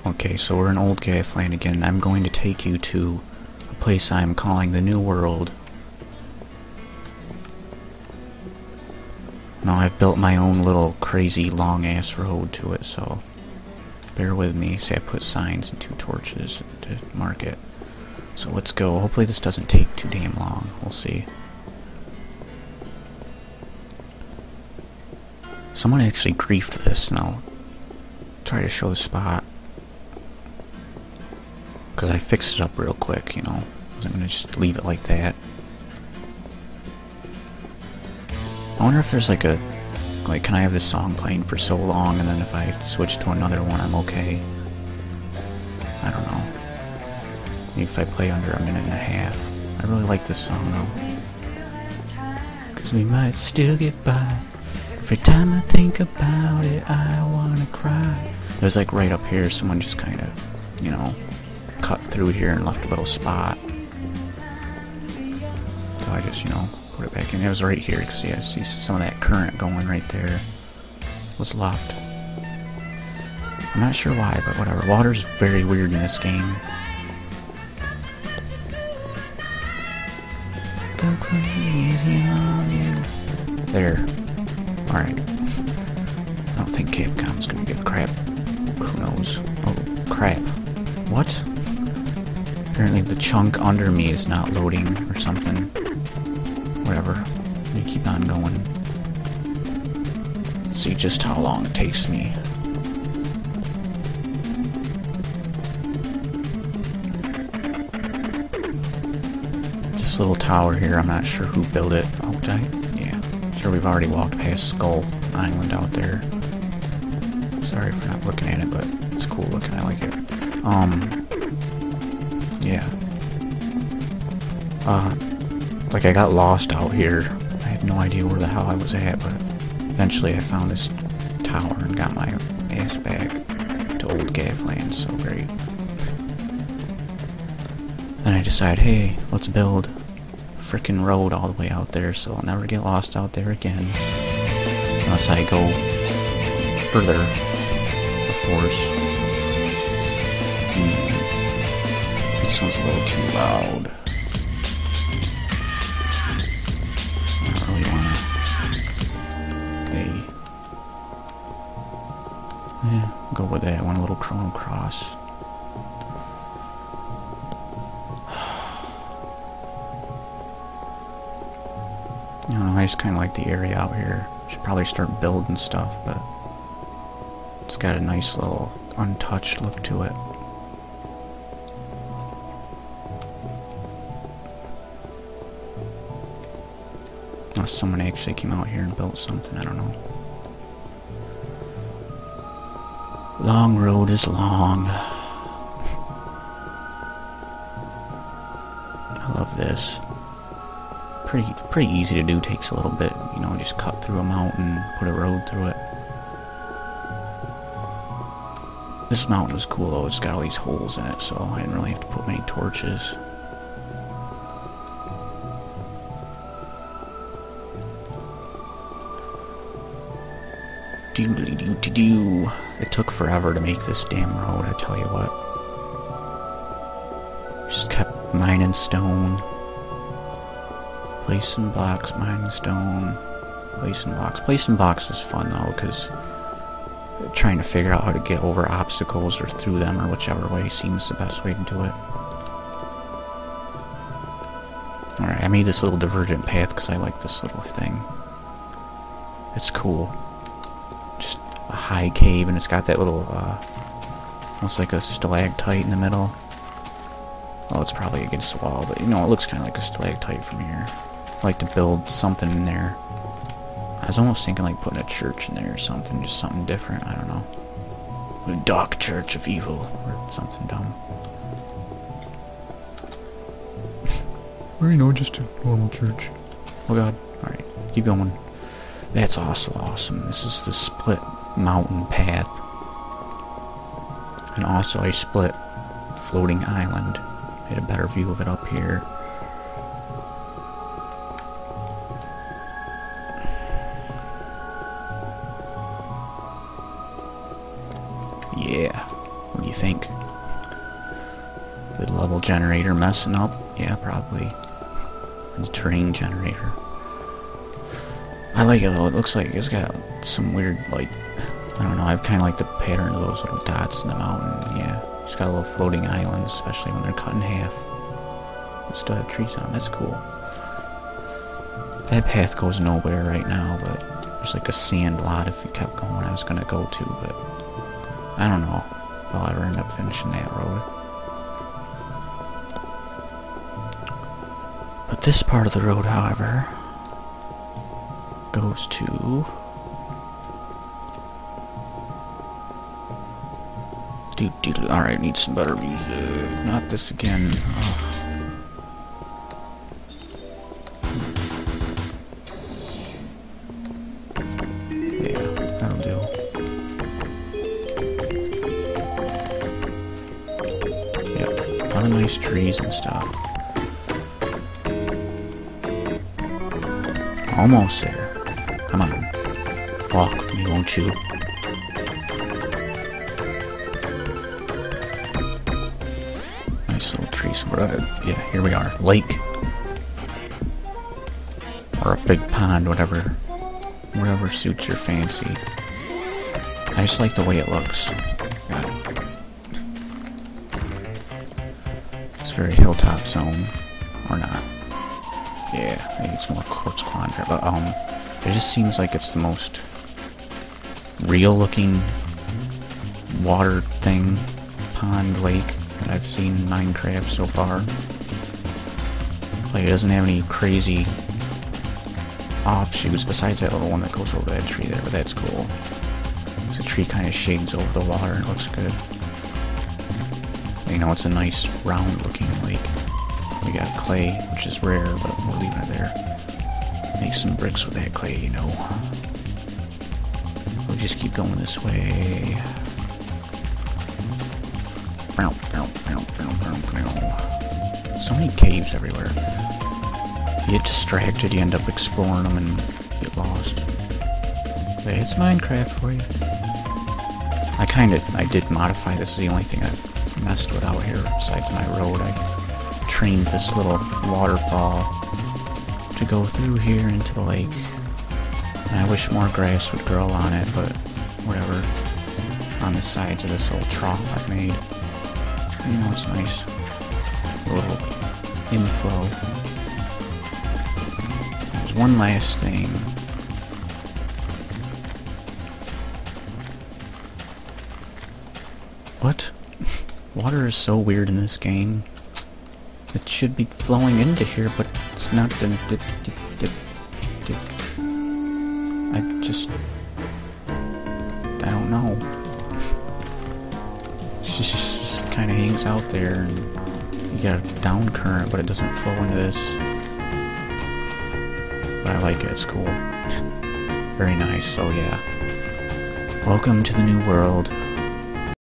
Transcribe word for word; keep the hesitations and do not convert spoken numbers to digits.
Okay, so we're in old GAFLand again, and I'm going to take you to a place I'm calling the New World. Now, I've built my own little crazy long-ass road to it, so bear with me. See, I put signs and two torches to mark it. So let's go. Hopefully this doesn't take too damn long. We'll see. Someone actually griefed this, and I'll try to show the spot. Because I fixed it up real quick, you know. I wasn't going to just leave it like that. I wonder if there's like a... Like, can I have this song playing for so long, and then if I switch to another one, I'm okay? I don't know. Maybe if I play under a minute and a half. I really like this song, though. Because we might still get by. Every time I think about it, I want to cry. It was like right up here, someone just kind of, you know... cut through here and left a little spot. So I just, you know, put it back in. It was right here, because yeah, I see some of that current going right there. Was left. I'm not sure why, but whatever. Water's very weird in this game. Go crazy on you. There. Alright. I don't think Capcom's gonna give a crap. Who knows? Oh, crap. What? Apparently the chunk under me is not loading or something. Whatever. Let me keep on going. See just how long it takes me. This little tower here, I'm not sure who built it. Oh, did I? Yeah. I'm sure we've already walked past Skull Island out there. Sorry for not looking at it, but it's cool looking. I like it. Um... Yeah. Uh, like I got lost out here. I had no idea where the hell I was at, but eventually I found this tower and got my ass back to old GAFLand, so great. Then I decide, hey, let's build a frickin' road all the way out there, so I'll never get lost out there again. Unless I go further, of course. This one's a little too loud. I don't really wanna... Hey. Yeah, go with that. I want a little Chrono Cross. I don't know, I just kinda like the area out here. Should probably start building stuff, but... It's got a nice little untouched look to it. Unless someone actually came out here and built something, I don't know. Long road is long. I love this. Pretty, pretty easy to do, takes a little bit, you know, just cut through a mountain, put a road through it. This mountain was cool though, it's got all these holes in it, so I didn't really have to put many torches. Doodly doo doo doo. It took forever to make this damn road, I tell you what. Just kept mining stone. Placing blocks, mining stone. Placing blocks. Placing blocks is fun though, because trying to figure out how to get over obstacles or through them or whichever way seems the best way to do it. Alright, I made this little divergent path because I like this little thing. It's cool. Just a high cave, and it's got that little, uh, almost like a stalactite in the middle. Well, it's probably against the wall, but you know, it looks kind of like a stalactite from here. I like to build something in there. I was almost thinking like putting a church in there or something, just something different, I don't know. The dark church of evil, or something dumb. Or, you know, just a normal church. Oh god, alright, keep going. That's also awesome. This is the split mountain path. And also a split floating island. Get a better view of it up here. Yeah. What do you think? The level generator messing up? Yeah, probably. The terrain generator. I like it though. It looks like it's got some weird, like, I don't know. I kind of like the pattern of those little dots in the mountain. Yeah, it's got a little floating island, especially when they're cut in half. It still have trees on. That's cool. That path goes nowhere right now, but there's like a sand lot if you kept going. I was gonna go to, but I don't know if I'll ever end up finishing that road. But this part of the road, however, goes to... Dude, dude, alright, need some better music. Not this again. Oh. Yeah, that'll do. Yep, a lot of nice trees and stuff. Almost there. Come on. Walk with me, won't you? Nice little trees. Yeah, here we are. Lake. Or a big pond, whatever. Whatever suits your fancy. I just like the way it looks. Got it. It's very hilltop zone. Or not. Yeah, maybe it's more quartz quandra, but um, it just seems like it's the most real-looking water thing, pond, lake that I've seen in Minecraft so far. Like, it doesn't have any crazy offshoots besides that little one that goes over that tree there, but that's cool. The tree kind of shades over the water and it looks good. You know, it's a nice round-looking lake. We got clay, which is rare, but we're leaving it there. Make some bricks with that clay, you know. We'll just keep going this way. So many caves everywhere. You get distracted, you end up exploring them and get lost. But it's Minecraft for you. I kinda, I did modify, this is the only thing I've messed with out here besides my road. I trained this little waterfall to go through here into the lake. And I wish more grass would grow on it, but whatever. On the sides of this little trough I've made. You know, it's nice. A little inflow. There's one last thing. What? Water is so weird in this game. It should be flowing into here, but it's not. Dip, dip, dip, dip. I just... I don't know. It just, just kind of hangs out there, and you got a down current, but it doesn't flow into this. But I like it, it's cool. Very nice, so yeah. Welcome to the new world.